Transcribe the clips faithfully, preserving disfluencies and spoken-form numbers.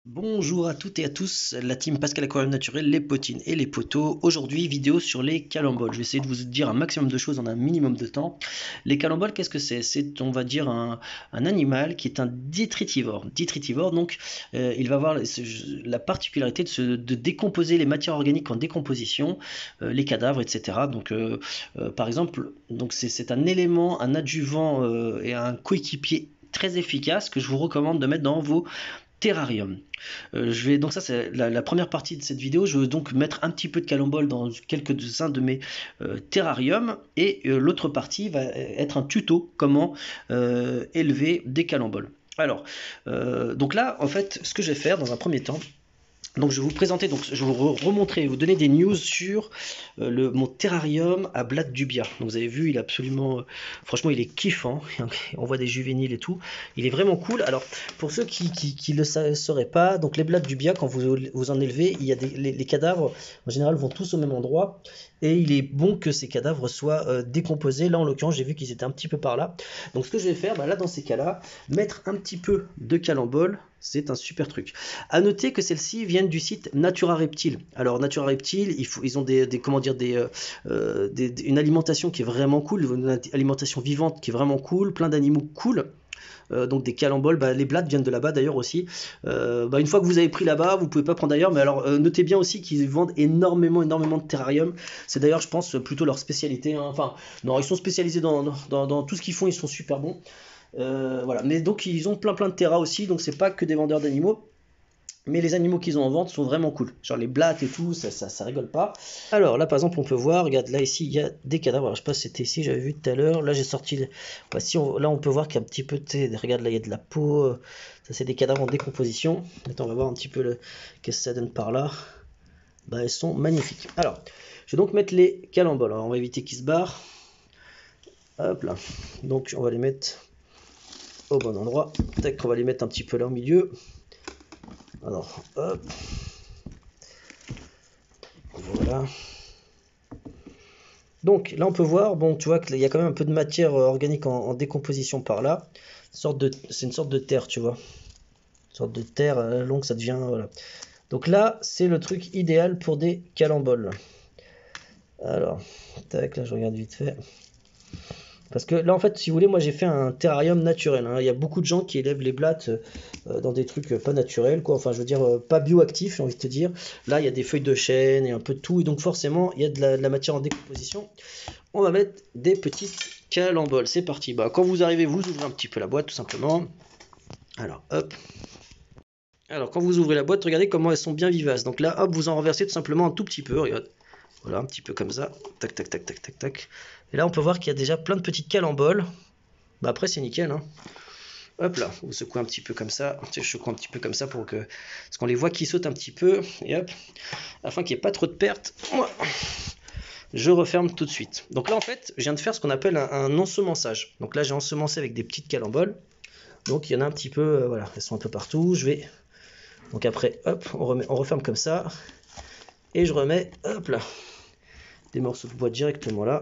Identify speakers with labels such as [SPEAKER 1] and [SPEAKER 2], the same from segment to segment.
[SPEAKER 1] Bonjour à toutes et à tous, la team Pascal Aquarium Naturel, les potines et les poteaux. Aujourd'hui, vidéo sur les calemboles. Je vais essayer de vous dire un maximum de choses en un minimum de temps. Les calemboles, qu'est-ce que c'est? C'est, on va dire, un, un animal qui est un détritivore. Détritivore, donc, euh, il va avoir la particularité de, se, de décomposer les matières organiques en décomposition, euh, les cadavres, et cetera. Donc, euh, euh, par exemple, donc c'est un élément, un adjuvant euh, et un coéquipier très efficace que je vous recommande de mettre dans vos terrarium. Euh, je vais donc ça c'est la, la première partie de cette vidéo. Je veux donc mettre un petit peu de calembole dans quelques-uns de mes euh, terrariums et euh, l'autre partie va être un tuto comment euh, élever des calemboles. Alors euh, donc là en fait ce que je vais faire dans un premier temps. Donc je vais vous présenter, donc je vais vous remontrer, vous donner des news sur euh, le, mon terrarium à Blatte Dubia. Donc vous avez vu, il est absolument, euh, franchement il est kiffant, on voit des juvéniles et tout, il est vraiment cool. Alors pour ceux qui ne le sauraient pas, donc les Blattes Dubia, quand vous, vous en élevez, il y a des, les, les cadavres en général vont tous au même endroit, et il est bon que ces cadavres soient euh, décomposés. Là en l'occurrence j'ai vu qu'ils étaient un petit peu par là, donc ce que je vais faire, bah, là dans ces cas là, mettre un petit peu de calembole, c'est un super truc. À noter que celles-ci viennent du site Natura Reptile. Alors Natura Reptile, il faut, ils ont des, des comment dire des, euh, des, une alimentation qui est vraiment cool, une alimentation vivante qui est vraiment cool, plein d'animaux cool. Euh, donc des calemboles, bah, les blattes viennent de là-bas d'ailleurs aussi. Euh, bah, une fois que vous avez pris là-bas, vous pouvez pas prendre ailleurs. Mais alors euh, notez bien aussi qu'ils vendent énormément, énormément de terrariums. C'est d'ailleurs, je pense, plutôt leur spécialité. Hein. Enfin, non, ils sont spécialisés dans, dans, dans tout ce qu'ils font. Ils sont super bons. Euh, voilà. Mais donc ils ont plein, plein de terras aussi. Donc c'est pas que des vendeurs d'animaux. Mais les animaux qu'ils ont en vente sont vraiment cool. Genre les blattes et tout, ça, ça, ça rigole pas. Alors là, par exemple, on peut voir, regarde, là, ici, il y a des cadavres. Alors, je sais pas si c'était ici, j'avais vu tout à l'heure. Là, j'ai sorti... Bah, si on... Là, on peut voir qu'il y a un petit peu... De... Regarde, là, il y a de la peau. Ça, c'est des cadavres en décomposition. Attends, on va voir un petit peu le... qu'est-ce que ça donne par là. Bah, elles sont magnifiques. Alors, je vais donc mettre les calemboles. Alors, on va éviter qu'ils se barrent. Hop là. Donc, on va les mettre au bon endroit. Tac, on va les mettre un petit peu là au milieu. Alors, hop. Voilà. Donc, là, on peut voir, bon, tu vois qu'il y a quand même un peu de matière organique en, en décomposition par là. C'est une sorte de terre, tu vois. Une sorte de terre à la longue, ça devient, voilà. Donc là, c'est le truc idéal pour des calemboles. Alors, tac, là, je regarde vite fait. Parce que là, en fait, si vous voulez, moi j'ai fait un terrarium naturel. Hein. Il y a beaucoup de gens qui élèvent les blattes euh, dans des trucs pas naturels, quoi. Enfin, je veux dire, euh, pas bioactifs, j'ai envie de te dire. Là, il y a des feuilles de chêne et un peu de tout. Et donc, forcément, il y a de la, de la matière en décomposition. On va mettre des petites calemboles. C'est parti. Bah, quand vous arrivez, vous ouvrez un petit peu la boîte, tout simplement. Alors, hop. Alors, quand vous ouvrez la boîte, regardez comment elles sont bien vivaces. Donc là, hop, vous en renversez tout simplement un tout petit peu. Regarde. Voilà, un petit peu comme ça. Tac, tac, tac, tac, tac, tac. Et là, on peut voir qu'il y a déjà plein de petites calemboles. Bah après, c'est nickel. Hein. Hop là, vous secouez un petit peu comme ça. Je secoue un petit peu comme ça pour que... Parce qu'on les voit qui sautent un petit peu. Et hop, afin qu'il n'y ait pas trop de pertes. Je referme tout de suite. Donc là, en fait, je viens de faire ce qu'on appelle un, un ensemençage. Donc là, j'ai ensemencé avec des petites calemboles. Donc il y en a un petit peu... Euh, voilà, elles sont un peu partout. Je vais... Donc après, hop, on, remet, on referme comme ça. Et je remets, hop là, des morceaux de bois directement là.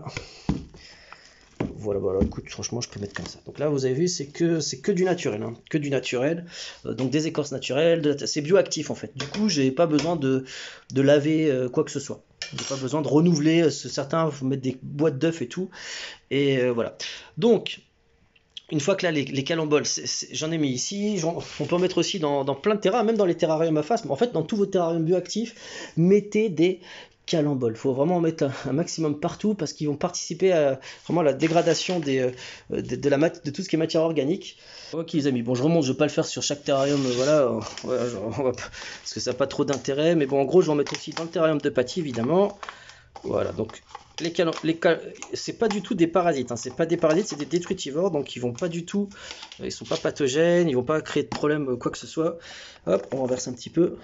[SPEAKER 1] Voilà, voilà, écoute, franchement, je peux mettre comme ça. Donc là, vous avez vu, c'est que c'est que du naturel, hein, que du naturel. Euh, donc des écorces naturelles, c'est bioactif en fait. Du coup, j'ai pas besoin de, de laver euh, quoi que ce soit. J'ai pas besoin de renouveler. Euh, certains vous mettre des boîtes d'œufs et tout. Et euh, voilà. Donc, une fois que là, les, les calemboles, j'en ai mis ici, on peut en mettre aussi dans, dans plein de terrains, même dans les terrariums à face, mais en fait, dans tous vos terrariums bioactifs, mettez des calemboles. Il faut vraiment en mettre un, un maximum partout parce qu'ils vont participer à vraiment à la dégradation des, euh, de, de, la mat de tout ce qui est matière organique. Ok les amis, bon je remonte, je vais pas le faire sur chaque terrarium, euh, voilà, euh, voilà genre, on va pas, parce que ça n'a pas trop d'intérêt, mais bon en gros je vais en mettre aussi dans le terrarium de Patty évidemment. Voilà, donc les cal les cal c'est pas du tout des parasites, hein. C'est pas des parasites, c'est des détritivores, donc ils vont pas du tout, ils sont pas pathogènes, ils vont pas créer de problème quoi que ce soit. Hop, on renverse un petit peu.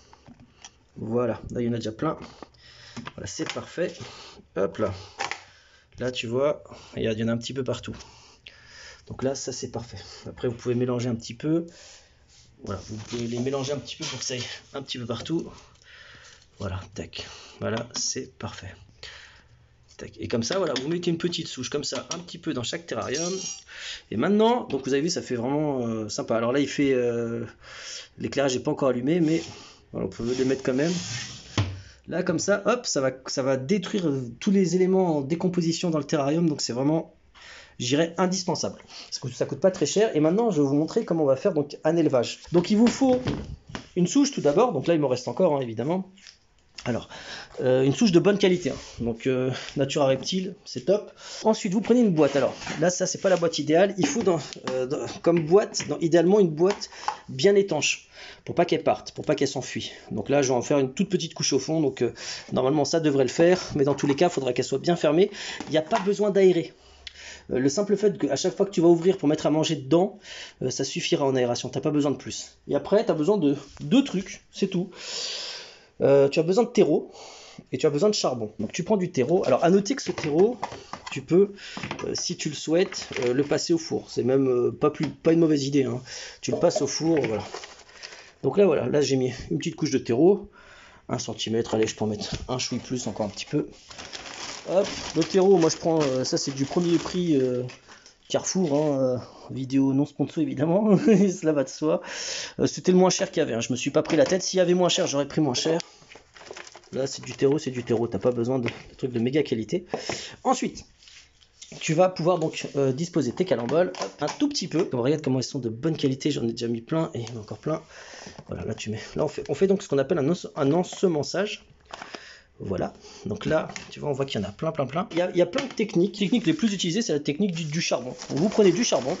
[SPEAKER 1] Voilà, là il y en a déjà plein. Voilà, c'est parfait. Hop là. Là tu vois, il y, y en a un petit peu partout. Donc là, ça c'est parfait. Après vous pouvez mélanger un petit peu. Voilà, vous pouvez les mélanger un petit peu pour que ça aille un petit peu partout. Voilà, tac. Voilà, c'est parfait. Tac. Et comme ça, voilà, vous mettez une petite souche comme ça, un petit peu dans chaque terrarium. Et maintenant, donc vous avez vu, ça fait vraiment euh, sympa. Alors là, il fait euh, l'éclairage n'est pas encore allumé, mais voilà, on peut les mettre quand même. Là, comme ça, hop, ça va, ça va détruire tous les éléments en décomposition dans le terrarium. Donc c'est vraiment, je dirais, indispensable. Parce que ça coûte pas très cher. Et maintenant, je vais vous montrer comment on va faire donc un élevage. Donc il vous faut une souche tout d'abord. Donc là, il me reste encore, hein, évidemment. Alors, euh, une souche de bonne qualité, hein. Donc euh, Natura Reptile, c'est top. Ensuite, vous prenez une boîte. Alors là, ça, c'est pas la boîte idéale. Il faut, dans, euh, dans, comme boîte, dans, idéalement une boîte bien étanche, pour pas qu'elle parte, pour pas qu'elle s'enfuit. Donc là, je vais en faire une toute petite couche au fond. Donc euh, normalement, ça devrait le faire. Mais dans tous les cas, il faudra qu'elle soit bien fermée. Il n'y a pas besoin d'aérer. Euh, le simple fait qu'à chaque fois que tu vas ouvrir pour mettre à manger dedans, euh, ça suffira en aération. Tu n'as pas besoin de plus. Et après, tu as besoin de deux trucs, c'est tout. Euh, tu as besoin de terreau et tu as besoin de charbon. Donc tu prends du terreau. Alors à noter que ce terreau, tu peux, euh, si tu le souhaites, euh, le passer au four. C'est même euh, pas, plus, pas une mauvaise idée, hein. Tu le passes au four, voilà. Donc là, voilà, là j'ai mis une petite couche de terreau, un centimètre, allez, je peux en mettre un chouï plus, encore un petit peu. Hop, le terreau, moi je prends, euh, ça c'est du premier prix euh, Carrefour, hein, euh, vidéo non sponsor évidemment, cela va de soi. Euh, C'était le moins cher qu'il y avait, hein. Je me suis pas pris la tête. S'il y avait moins cher, j'aurais pris moins cher. Là, c'est du terreau, c'est du terreau. T'as pas besoin de, de trucs de méga qualité. Ensuite, tu vas pouvoir donc euh, disposer tes calemboles, hop, un tout petit peu. On regarde comment ils sont de bonne qualité. J'en ai déjà mis plein et il y en a encore plein. Voilà, là tu mets. Là, on fait, on fait donc ce qu'on appelle un, un ensemençage. Voilà, donc là, tu vois, on voit qu'il y en a plein, plein, plein. Il y a, il y a plein de techniques. Les techniques les plus utilisées, c'est la technique du, du charbon. Donc, vous prenez du charbon.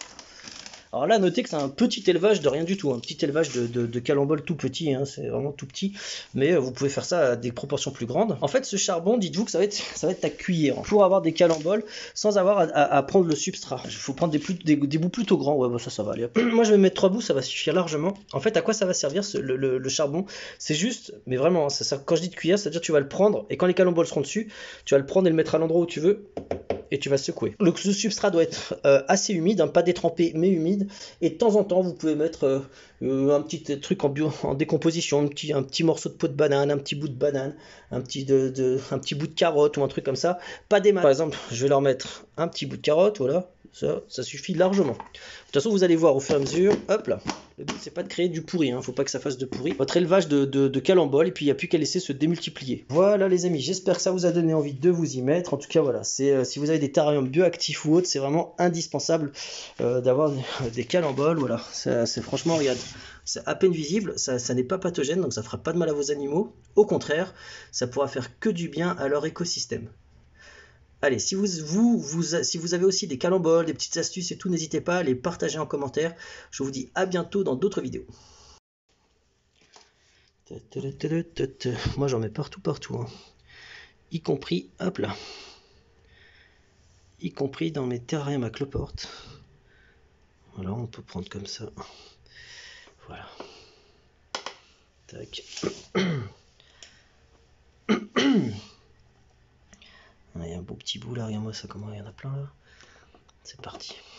[SPEAKER 1] Alors là, notez que c'est un petit élevage de rien du tout. Un petit élevage de, de, de calemboles tout petit, hein, c'est vraiment tout petit. Mais euh, vous pouvez faire ça à des proportions plus grandes. En fait, ce charbon, dites-vous que ça va être, ça va être ta cuillère pour avoir des calemboles sans avoir à, à, à prendre le substrat. Il faut prendre des, plus, des, des bouts plutôt grands. Ouais, bah ça, ça va aller. Moi, je vais mettre trois bouts, ça va suffire largement. En fait, à quoi ça va servir ce, le, le, le charbon? C'est juste, mais vraiment, ça, ça, quand je dis de cuillère, c'est-à-dire que tu vas le prendre et quand les calemboles seront dessus, tu vas le prendre et le mettre à l'endroit où tu veux. Et tu vas secouer. Le, le substrat doit être euh, assez humide, hein, pas détrempé mais humide. Et de temps en temps, vous pouvez mettre euh, euh, un petit truc en, bio, en décomposition, un petit, un petit morceau de peau de banane, un petit bout de banane, un petit, de, de, un petit bout de carotte ou un truc comme ça. Pas des masses. Par exemple, je vais leur mettre un petit bout de carotte, voilà. Ça, ça suffit largement. De toute façon, vous allez voir au fur et à mesure, hop là. Le but, c'est pas de créer du pourri, hein. Faut pas que ça fasse de pourri. Votre élevage de, de, de calemboles, et puis il n'y a plus qu'à laisser se démultiplier. Voilà les amis, j'espère que ça vous a donné envie de vous y mettre. En tout cas, voilà, c'est euh, si vous avez des terrariums bioactifs ou autres, c'est vraiment indispensable euh, d'avoir des, des calemboles. Voilà, c'est franchement, regarde, c'est à peine visible, ça, ça n'est pas pathogène, donc ça fera pas de mal à vos animaux. Au contraire, ça pourra faire que du bien à leur écosystème. Allez, si vous, vous, vous, si vous avez aussi des calemboles, des petites astuces et tout, n'hésitez pas à les partager en commentaire. Je vous dis à bientôt dans d'autres vidéos. Moi j'en mets partout, partout. Hein. Y compris, hop là. Y compris dans mes terrariums à cloporte. Voilà, on peut prendre comme ça. Voilà. Tac. Il y a un beau petit bout là, regarde-moi ça, comment il y en a plein là. C'est parti.